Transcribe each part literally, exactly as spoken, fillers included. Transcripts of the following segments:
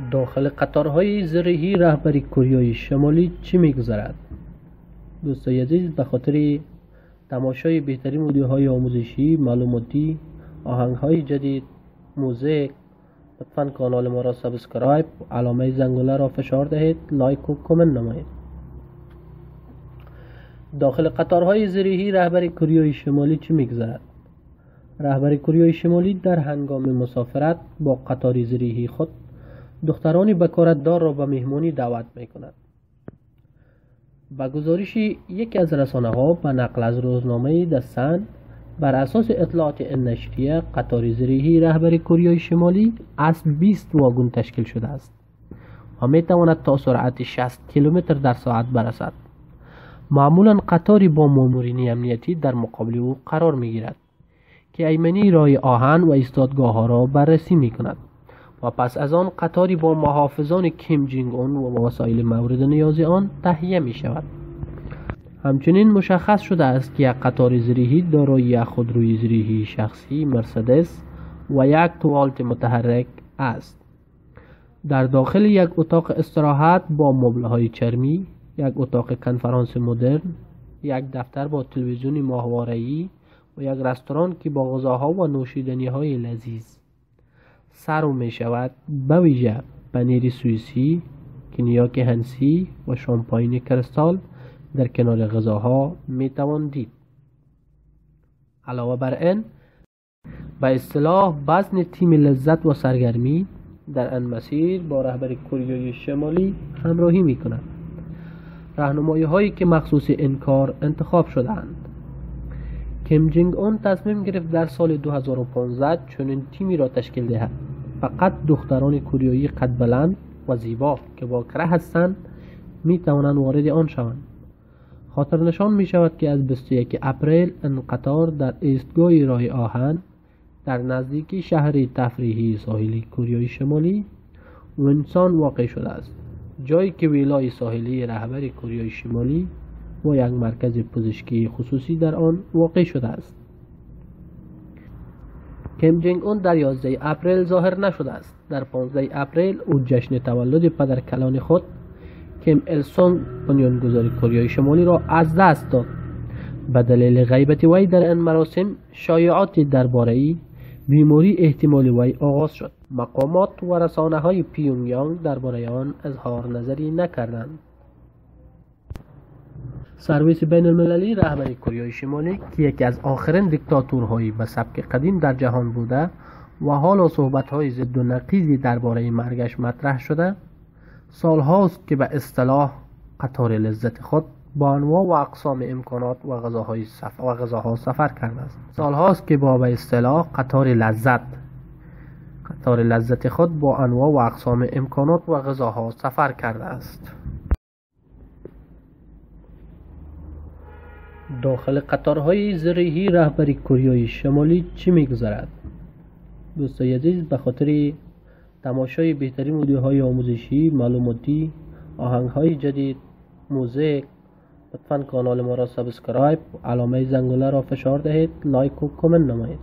داخل قطارهای زرهی رهبری کره شمالی چی میگذرد؟ دوستای عزیز، به خاطر تماشای بهترین ویدیوهای آموزشی، معلوماتی، آهنگهای جدید، موزیک، لطفاً کانال ما را سابسکرایب، علامه زنگوله را فشار دهید، لایک و کامنت نمایید. داخل قطارهای زرهی رهبری کره شمالی چی میگذرد؟ رهبر کره شمالی در هنگام مسافرت با قطار زرهی خود دختران بکارتدار را به مهمانی دعوت می کند. با گزارش یکی از رسانه ها به نقل از روزنامه دستن، بر اساس اطلاعات این نشریه، قطار زرهی رهبر کره شمالی از بیست واگن تشکیل شده است و می تواند تا سرعت شصت کیلومتر در ساعت برسد. معمولا قطاری با مامورین امنیتی در مقابل او قرار می گیرد که ایمنی راه آهن و ایستادگاه ها را بررسی می کند و پس از آن قطاری با محافظان کیم جینگ اون و وسایل مورد نیاز آن تهیه می شود. همچنین مشخص شده است که یک قطار زرهی دارای یک خودروی زرهی شخصی مرسدس و یک توالت متحرک است. در داخل یک اتاق استراحت با مبل‌های چرمی، یک اتاق کنفرانس مدرن، یک دفتر با تلویزیون ماهواره‌ای و یک رستوران که با غذاها و نوشیدنی‌های لذیذ سرو می شود، به ویژه پنیر سوئیسی، کنیاک هنسی و شامپاین کریستال در کنار غذاها می توان دید. علاوه بر این، به اصطلاح بزن تیم لذت و سرگرمی در این مسیر با رهبر کره شمالی همراهی می کند. راهنمایی هایی که مخصوص این کار انتخاب شده‌اند. کیم جینگ اون تصمیم گرفت در سال دو هزار و پانزده چنین تیمی را تشکیل دهد. فقط دختران کره قد بلند و زیبا که باکره هستند می توانند وارد آن شوند. خاطر نشان می شود که از بیست و یک اپریل این قطار در ایستگاه راه آهن در نزدیکی شهر تفریحی ساحلی کره شمالی وینسان واقع شده است، جایی که ویلای ساحلی رهبر کره شمالی و یک مرکز پزشکی خصوصی در آن واقع شده است. کیم جینگ اون در یازده اپریل ظاهر نشده است. در پانزده اپریل او جشن تولد پدرکلان خود کیم ایل سونگ بنیانگذار کره شمالی را از دست داد. به دلیل غیبت وی در این مراسم شایعات درباره بیماری احتمالی وی آغاز شد. مقامات و رسانه های پیونگیانگ درباره آن اظهار نظری نکردند. سرویس بین المللی رهبری کره شمالی که یکی از آخرین دیکتاتورهایی به سبک قدیم در جهان بوده و حالا صحبت‌های ضد و نقیضی درباره مرگش مطرح شده، سالهاست که به اصطلاح قطار لذت خود با انواع و اقسام امکانات و غذاهای سف... و غذاها سفر کرده است. سالهاست که با به اصطلاح قطار لذت قطار لذت خود با انواع و اقسام امکانات و غذاها سفر کرده است. داخل قطارهای زرهی رهبری کره شمالی چی میگذرد؟ دوستای عزیز، به خاطر تماشای بهترین ویدیوهای آموزشی، معلوماتی، آهنگهای جدید، موزیک، لطفاً کانال ما را سابسکرایب، علامه زنگوله را فشار دهید، لایک و کامنت نمایید.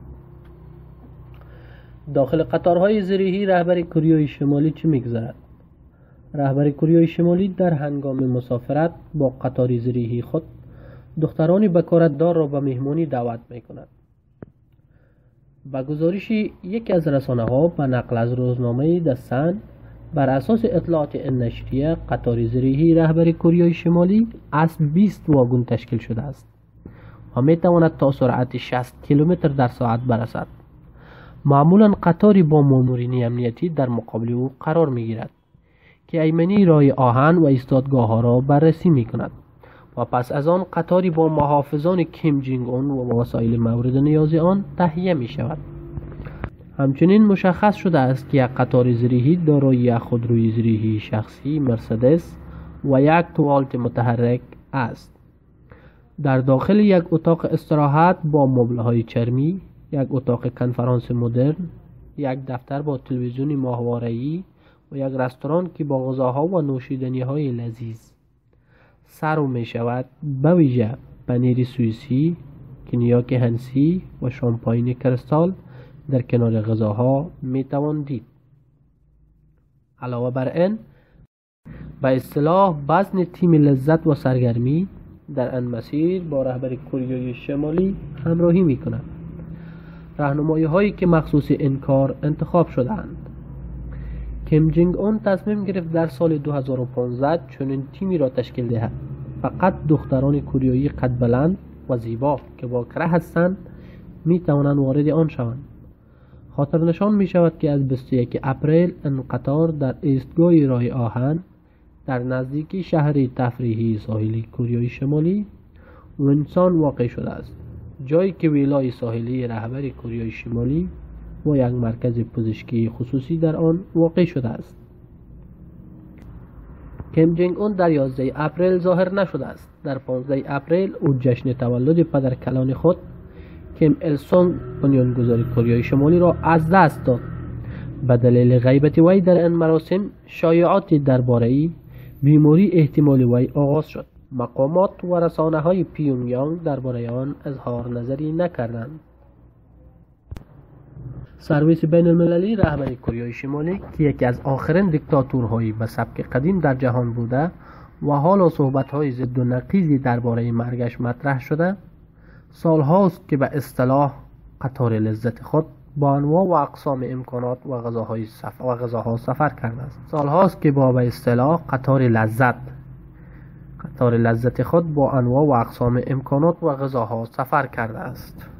داخل قطارهای زرهی رهبری کره شمالی چی میگذرد؟ رهبر کره شمالی در هنگام مسافرت با قطار زرهی خود دختران بکارتدار را به مهمانی دعوت می کند. با گزارش یکی از رسانه ها به نقل از روزنامه دستن، بر اساس اطلاعات این نشریه، قطار زرهی رهبر کره شمالی از بیست واگن تشکیل شده است و می تواند تا سرعت شصت کیلومتر در ساعت برسد. معمولا قطاری با مامورین امنیتی در مقابل او قرار می گیرد که ایمنی راه آهن و ایستادگاه ها را بررسی می کند و پس از آن قطاری با محافظان کیم جینگ اون و وسایل مورد نیاز آن تهیه می شود. همچنین مشخص شده است که یک قطار زرهی دارای یک خودروی زرهی شخصی مرسدس و یک توالت متحرک است. در داخل یک اتاق استراحت با مبل‌های چرمی، یک اتاق کنفرانس مدرن، یک دفتر با تلویزیون ماهواره‌ای و یک رستوران که با غذاها و نوشیدنی‌های لذیذ سرو می شود، به ویژه پنیر سوئیسی، کنیاک هنسی و شامپاین کریستال در کنار غذاها می توان دید. علاوه بر این به اصطلاح وزن تیم لذت و سرگرمی در این مسیر با رهبر کره شمالی همراهی می کند. راهنمایی هایی که مخصوص این کار انتخاب شدند. کیم جنگ اون تصمیم گرفت در سال دو هزار و پانزده چنین تیمی را تشکیل دهد. فقط دختران کره قد بلند و زیبا که باکره هستند می توانند وارد آن شوند. خاطر نشان می شود که از بیست و یک اپریل این قطار در ایستگاه راه آهن در نزدیکی شهر تفریحی ساحلی کره شمالی وینسان واقع شده است، جایی که ویلای ساحلی رهبر کره شمالی و یک مرکز پزشکی خصوصی در آن واقع شده است. کیم جنگ اون در یازده اپریل ظاهر نشده است. در پانزده اپریل او جشن تولد پدر کلان خود کیم ایل سونگ بنیانگذار کره شمالی را از دست داد. به دلیل غیبت وی در این مراسم شایعات درباره بیماری احتمالی وی آغاز شد. مقامات و رسانه های پیونگیانگ درباره آن اظهار نظری نکردند. سرویس بین المللی رهبر کره شمالی که یکی از آخرین دیکتاتورهای به سبک قدیم در جهان بوده و حالا صحبت‌های ضد و نقیضی درباره مرگش مطرح شده، سالهاست که به اصطلاح قطار لذت خود با انواع و اقسام امکانات و غذاهای سفر و غذاها سفر کرده است. سالهاست که با به اصطلاح قطار لذت قطار لذت خود با انواع و اقسام امکانات و غذاها سفر کرده است.